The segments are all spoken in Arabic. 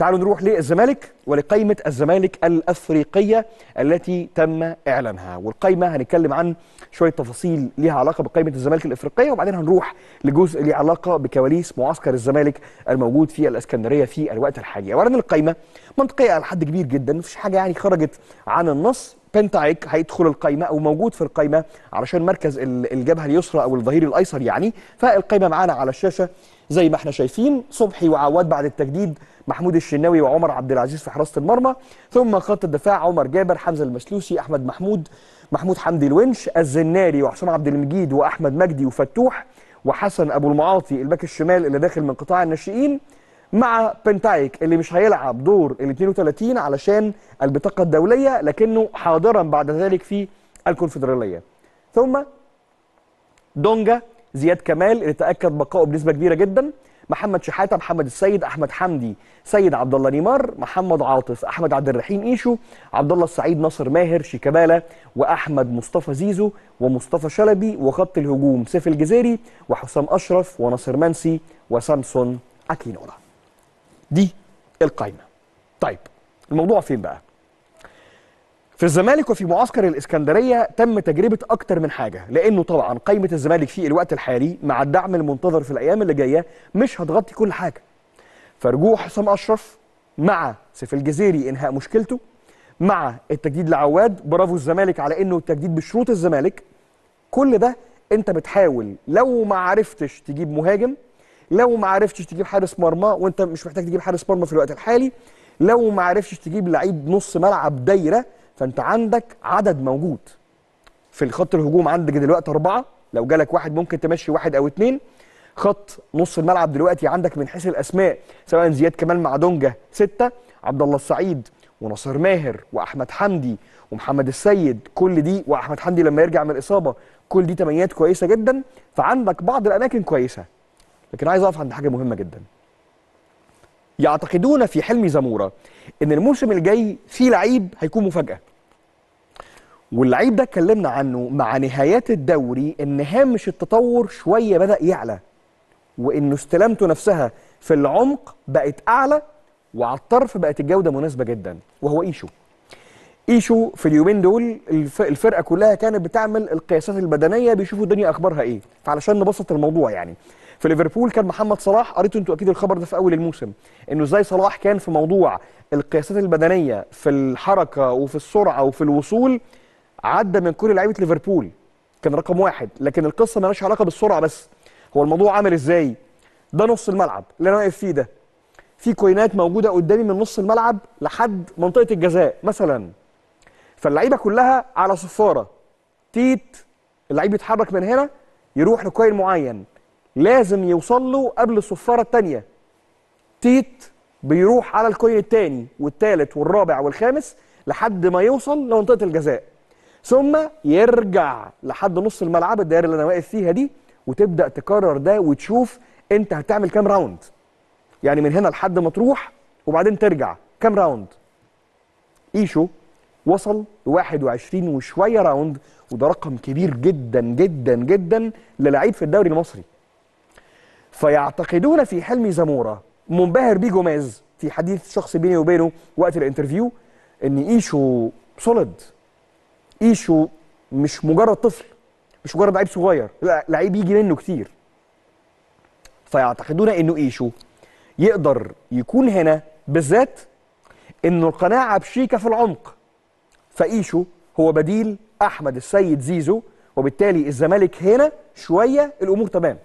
تعالوا نروح للزمالك ولقائمة الزمالك الأفريقية التي تم إعلانها. والقائمة هنتكلم عن شوية تفاصيل ليها علاقة بقائمة الزمالك الأفريقية، وبعدين هنروح لجزء ليه علاقة بكواليس معسكر الزمالك الموجود في الإسكندرية في الوقت الحالي. أولا القائمة منطقية على حد كبير جدا، مفيش حاجة يعني خرجت عن النص. بنتايك هيدخل القائمة أو موجود في القائمة علشان مركز الجبهة اليسرى أو الظهير الأيسر يعني. فالقائمة معانا على الشاشة زي ما احنا شايفين: صبحي وعواد بعد التجديد، محمود الشناوي وعمر عبد العزيز في حراسة المرمى، ثم خط الدفاع عمر جابر، حمزة المسلوسي، أحمد محمود حمدي الونش، الزناري وحسام عبد المجيد وأحمد مجدي وفتوح وحسن أبو المعاطي الباك الشمال اللي داخل من قطاع الناشئين، مع بنتايك اللي مش هيلعب دور ال 32 علشان البطاقة الدولية لكنه حاضرا بعد ذلك في الكونفدرالية. ثم دونجا زياد كمال اللي تأكد بقائه بنسبة كبيرة جدا، محمد شحاتة، محمد السيد، أحمد حمدي، سيد عبد الله نيمار، محمد عاطف، أحمد عبد الرحيم إيشو، عبد الله السعيد، ناصر ماهر، شيكابالا، وأحمد مصطفى زيزو ومصطفى شلبي، وخط الهجوم سيف الجزيري وحسام أشرف وناصر منسي وسامسون أكينولا. دي القائمة. طيب الموضوع فين بقى؟ في الزمالك وفي معسكر الإسكندرية تم تجربة أكتر من حاجة، لأنه طبعا قائمة الزمالك في الوقت الحالي مع الدعم المنتظر في الأيام اللي جاية مش هتغطي كل حاجة. فرجوع حسام أشرف مع سيف الجزيري إنهاء مشكلته، مع التجديد لعواد، برافو الزمالك على إنه التجديد بشروط الزمالك. كل ده أنت بتحاول لو ما عرفتش تجيب مهاجم، لو ما عرفتش تجيب حارس مرمى، وأنت مش محتاج تجيب حارس مرمى في الوقت الحالي، لو ما عرفتش تجيب لعيب نص ملعب دايرة، فانت عندك عدد موجود في الخط الهجوم. عندك دلوقتي 4، لو جالك واحد ممكن تمشي 1 أو 2. خط نص الملعب دلوقتي عندك من حيث الاسماء سواء زياد كمال مع دونجا 6، عبد الله السعيد وناصر ماهر واحمد حمدي ومحمد السيد، كل دي واحمد حمدي لما يرجع من الاصابه، كل دي تمنيات كويسه جدا. فعندك بعض الاماكن كويسه، لكن عايز اقف عند حاجه مهمه جدا. يعتقدون في حلمي زموره ان الموسم الجاي في لعيب هيكون مفاجاه، واللعيب ده اتكلمنا عنه مع نهايات الدوري ان هامش التطور شويه بدأ يعلى، وانه استلامته نفسها في العمق بقت اعلى، وعلى الطرف بقت الجوده مناسبه جدا، وهو ايشو. ايشو في اليومين دول الفرقه كلها كانت بتعمل القياسات البدنيه بيشوفوا الدنيا اخبارها ايه. فعلشان نبسط الموضوع يعني، في ليفربول كان محمد صلاح، قريتوا انتوا اكيد الخبر ده في اول الموسم، انه ازاي صلاح كان في موضوع القياسات البدنيه في الحركه وفي السرعه وفي الوصول عدى من كل لعيبه ليفربول، كان رقم 1. لكن القصه مالهاش علاقه بالسرعه بس، هو الموضوع عامل ازاي؟ ده نص الملعب اللي انا واقف فيه ده، في كوينات موجوده قدامي من نص الملعب لحد منطقه الجزاء مثلا، فاللعيبه كلها على صفاره. تيت اللعيب يتحرك من هنا يروح لكوين معين، لازم يوصل له قبل الصفاره الثانيه. تيت بيروح على الكوين الثاني والثالث والرابع والخامس لحد ما يوصل لمنطقه الجزاء، ثم يرجع لحد نص الملعب، الدائره اللي انا واقف فيها دي، وتبدا تكرر ده وتشوف انت هتعمل كام راوند. يعني من هنا لحد ما تروح وبعدين ترجع كام راوند. ايشو وصل ل 21 وشويه راوند، وده رقم كبير جدا جدا جدا للعيب في الدوري المصري. فيعتقدون في حلمي زموره، منبهر بيه جوميز في حديث شخصي بيني وبينه وقت الانترفيو، ان ايشو سوليد. ايشو مش مجرد طفل، مش مجرد لعيب صغير، لا، لعيب يجي منه كتير. فيعتقدون انه ايشو يقدر يكون هنا، بالذات انه القناعه بشيكا في العمق. فايشو هو بديل احمد السيد زيزو، وبالتالي الزمالك هنا شويه الامور تمام.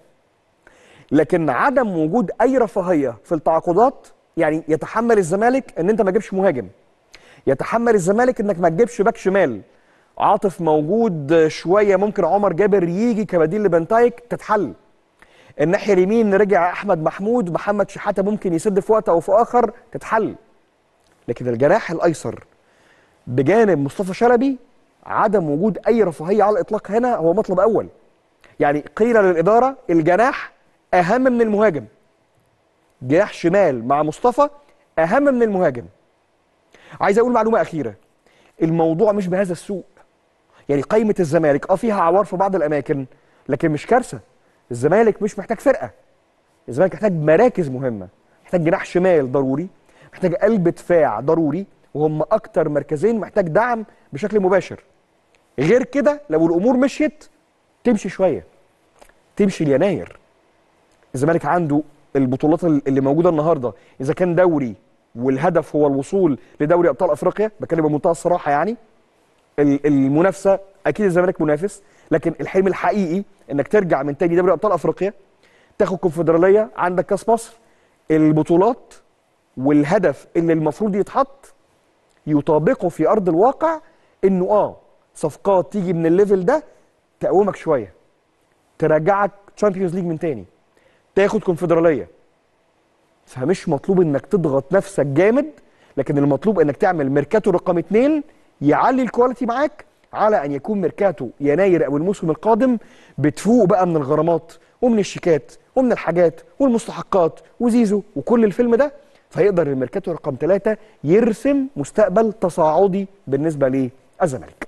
لكن عدم وجود اي رفاهيه في التعاقدات، يعني يتحمل الزمالك ان انت ما تجيبش مهاجم، يتحمل الزمالك انك ما تجيبش باك شمال، عاطف موجود شويه، ممكن عمر جابر يجي كبديل لبنتايك تتحل. الناحيه اليمين رجع احمد محمود، محمد شحاته ممكن يسد في وقت او في اخر تتحل. لكن الجناح الايسر بجانب مصطفى شلبي، عدم وجود اي رفاهيه على الاطلاق هنا هو مطلب اول. يعني قيل للاداره الجناح اهم من المهاجم، جناح شمال مع مصطفى اهم من المهاجم. عايز اقول معلومه اخيره، الموضوع مش بهذا السوء. يعني قائمه الزمالك فيها عوار في بعض الاماكن، لكن مش كارثه. الزمالك مش محتاج فرقه، الزمالك محتاج مراكز مهمه، محتاج جناح شمال ضروري، محتاجه قلب دفاع ضروري، وهم اكتر مركزين محتاج دعم بشكل مباشر. غير كده لو الامور مشيت تمشي شويه، تمشي ليناير. الزمالك عنده البطولات اللي موجوده النهارده، اذا كان دوري والهدف هو الوصول لدوري ابطال افريقيا، بتكلم بمنتهى الصراحه يعني المنافسه اكيد الزمالك منافس، لكن الحلم الحقيقي انك ترجع من تاني دوري ابطال افريقيا، تاخد كونفدراليه، عندك كاس مصر، البطولات والهدف اللي المفروض يتحط يطابقه في ارض الواقع انه صفقات تيجي من الليفل ده تقومك شويه، ترجعك تشامبيونز ليج من تاني، تاخد كونفدراليه. فمش مطلوب انك تضغط نفسك جامد، لكن المطلوب انك تعمل ميركاتو رقم 2 يعلي الكواليتي معاك، على ان يكون ميركاتو يناير او الموسم القادم بتفوق بقى من الغرامات ومن الشيكات ومن الحاجات والمستحقات وزيزو وكل الفيلم ده، فيقدر الميركاتو رقم 3 يرسم مستقبل تصاعدي بالنسبه للزمالك.